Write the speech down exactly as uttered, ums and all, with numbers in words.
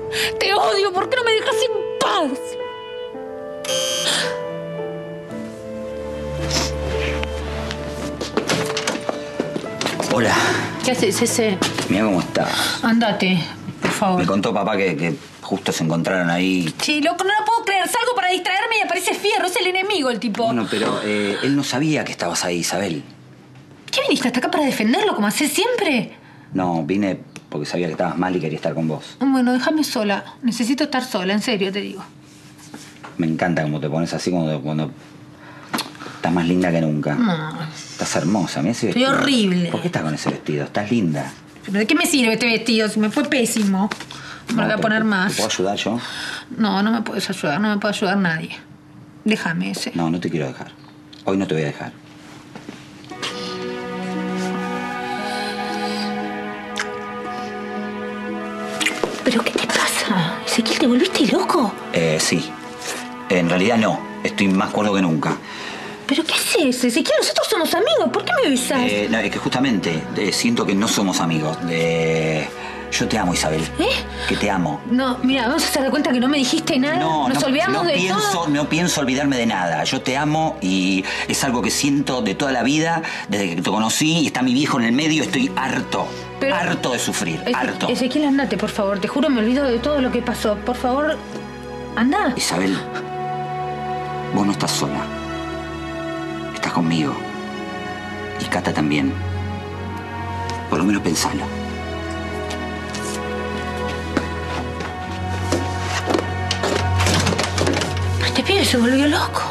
Te odio. ¿Por qué no me dejas en paz? Hola. ¿Qué haces, ese? Mira cómo está. Andate, por favor. Me contó papá que, que justo se encontraron ahí. Sí, loco, no lo puedo creer. Salgo para distraerme y aparece Fierro. Es el enemigo, el tipo. Bueno, pero eh, él no sabía que estabas ahí, Isabel. ¿Qué viniste hasta acá para defenderlo, como haces siempre? No, vine porque sabía que estabas mal y quería estar con vos. Bueno, déjame sola. Necesito estar sola, en serio, te digo. Me encanta cómo te pones así cuando, cuando estás más linda que nunca. No. Estás hermosa, mira ese Estoy vestido. horrible. ¿Por qué estás con ese vestido? Estás linda. ¿Pero de qué me sirve este vestido? Si me fue pésimo. No me lo voy a poner te, más. ¿Te puedo ayudar yo? No, no me puedes ayudar. No me puede ayudar nadie. Déjame ese. No, no te quiero dejar. Hoy no te voy a dejar. ¿Pero qué te pasa? Ezequiel, ¿te volviste loco? Eh, sí. En realidad no. Estoy más cuerdo que nunca. ¿Pero qué haces, Ezequiel? Nosotros somos amigos. ¿Por qué me besás? Eh, no, es que justamente eh, siento que no somos amigos. Eh, yo te amo, Isabel. ¿Eh? Que te amo. No, mira, vamos a hacer de cuenta que no me dijiste nada. No, Nos no, olvidamos no de pienso, todo. No pienso olvidarme de nada. Yo te amo y es algo que siento de toda la vida, desde que te conocí y está mi viejo en el medio. Estoy harto, Pero, harto de sufrir, Eze harto. Ezequiel, andate, por favor. Te juro, me olvido de todo lo que pasó. Por favor, anda. Isabel, vos no estás sola. Estás conmigo. Y Cata también. Por lo menos pensalo. Este pibe se volvió loco.